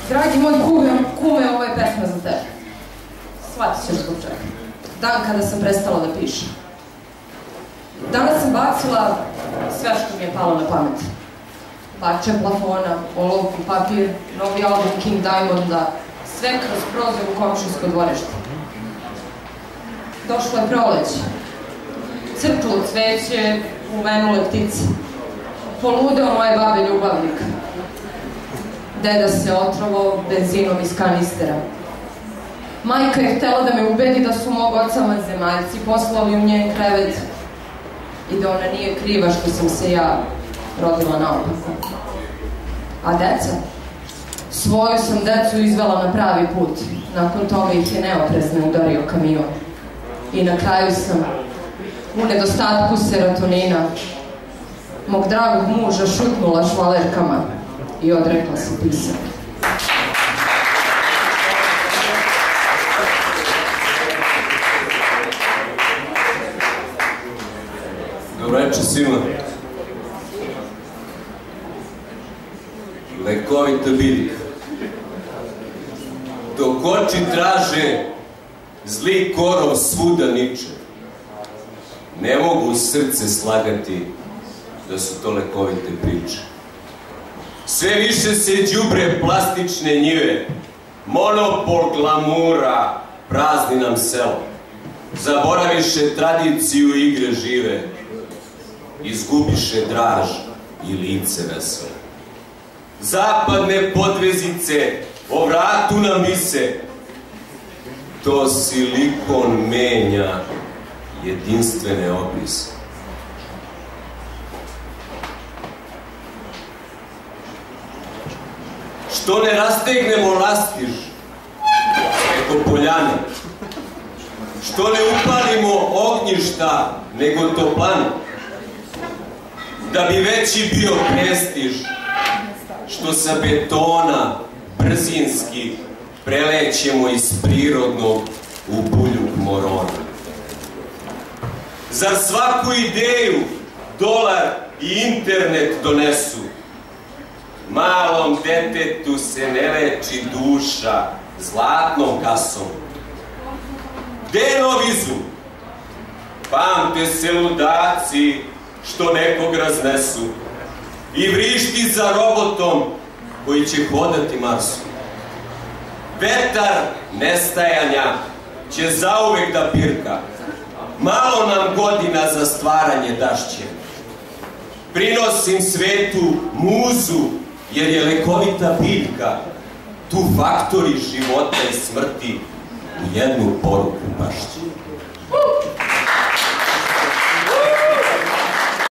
Dragi moj kume, ovo je pesma za tebe. Shvatit ćeš zbog čega. Dan kada sam prestala da pišem. Danas sam bacila sve što mi je palo na pamet. Parče plafona, olovku, papir, novi album King Diamonda, sve kroz prozor u komšinsko dvorište. Došlo je proleće. Crklo cveće, uvenule ptice. Poludeo moje babe ljubavnika. Deda se otrovo benzinom iz kanistera. Majka je htela da me ubedi da su mog oca vanzemaljci poslali u njen krevet i da ona nije kriva što sam se ja rodila naopako. A deca? Svoju sam decu izvela na pravi put. Nakon toga ih je neoprezno udario kamion. I na kraju sam, u nedostatku serotonina, mog dragog muža šutnula švalerkama i odrekla se pisanja. Dobro večer svima. Lekovita biljka. Dok oči traže, zli korov svuda niče. Ne mogu srce slagati da su to lekovite priče. Sve više se đubre plastične njive, monopol glamura prazni nam selo. Zaboraviše tradiciju igre žive, izgubiše draž i lice veselo. Zapadne podvezice o vratu nam vise, to silikon menja jedinstvene obrise. Što ne rastegnemo lastiž preko poljane? Što ne upalimo ognjišta nego toplane? Da bi veći bio prestiž, što sa betona brzinski prelećemo iz prirodnog u buljug morona. Zar svaku ideju dolar i internet donesu? Malom detetu se ne leči duša zlatnom kasom. Gde je novizam? Pamte se ludaci što nekog raznesu i vrišti za robotom koji će hodati Marsu. Vetar nestajanja će zauvek da pirka. Malo nam godina za stvaranje dašće. Prinosim svetu muzu, jer je lekovita biljka tu faktori života i smrti u jednu poruku bašće.